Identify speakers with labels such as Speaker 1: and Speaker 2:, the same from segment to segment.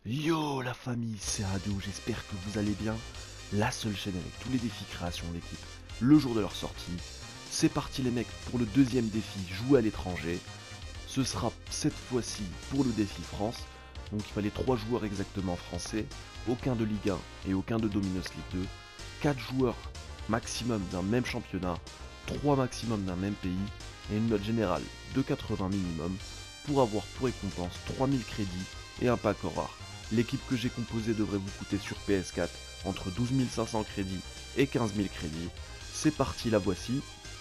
Speaker 1: Yo la famille, c'est Hadou, j'espère que vous allez bien. La seule chaîne avec tous les défis création d'équipe, le jour de leur sortie. C'est parti les mecs pour le deuxième défi, jouer à l'étranger. Ce sera cette fois-ci pour le défi France. Donc il fallait 3 joueurs exactement français, aucun de Ligue 1 et aucun de Dominos League 2. 4 joueurs maximum d'un même championnat, 3 maximum d'un même pays et une note générale de 80 minimum pour avoir pour récompense 3000 crédits et un pack rare. L'équipe que j'ai composée devrait vous coûter sur PS4 entre 12 500 crédits et 15 000 crédits. C'est parti, la voici.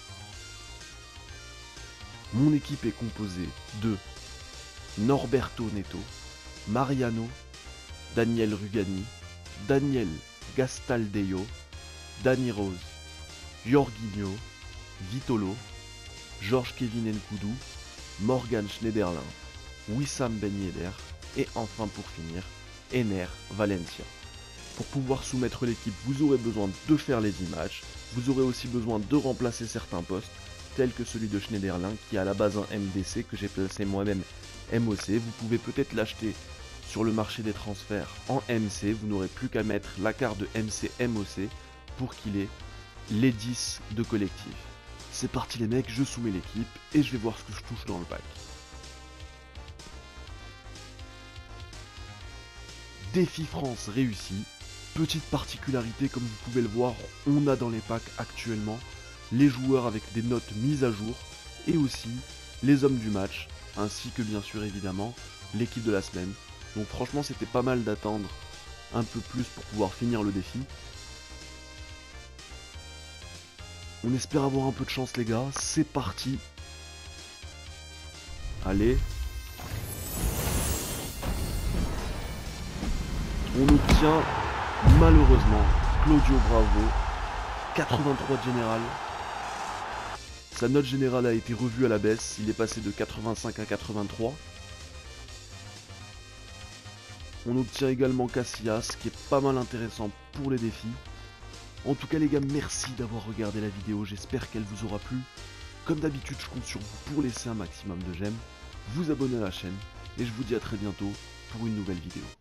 Speaker 1: Mon équipe est composée de Norberto Neto, Mariano, Daniel Rugani, Daniel Gastaldeio, Dani Rose, Jorginho, Vitolo, Georges Kevin Nkoudou, Morgan Schneiderlin, Wissam Ben Yedder et enfin pour finir, Ener Valencia. Pour pouvoir soumettre l'équipe, vous aurez besoin de faire les 10 matchs, vous aurez aussi besoin de remplacer certains postes, tels que celui de Schneiderlin qui est à la base un MDC que j'ai placé moi-même MOC. Vous pouvez peut-être l'acheter sur le marché des transferts en MC, vous n'aurez plus qu'à mettre la carte de MC MOC pour qu'il ait les 10 de collectif. C'est parti les mecs, je soumets l'équipe et je vais voir ce que je touche dans le pack. Défi France réussi. Petite particularité, comme vous pouvez le voir, on a dans les packs actuellement les joueurs avec des notes mises à jour et aussi les hommes du match, ainsi que bien sûr évidemment l'équipe de la semaine. Donc franchement c'était pas mal d'attendre un peu plus pour pouvoir finir le défi. On espère avoir un peu de chance les gars, c'est parti. Allez. On obtient malheureusement Claudio Bravo, 83 de général. Sa note générale a été revue à la baisse, il est passé de 85 à 83. On obtient également Casillas, qui est pas mal intéressant pour les défis. En tout cas les gars, merci d'avoir regardé la vidéo, j'espère qu'elle vous aura plu. Comme d'habitude, je compte sur vous pour laisser un maximum de j'aime, vous abonner à la chaîne, et je vous dis à très bientôt pour une nouvelle vidéo.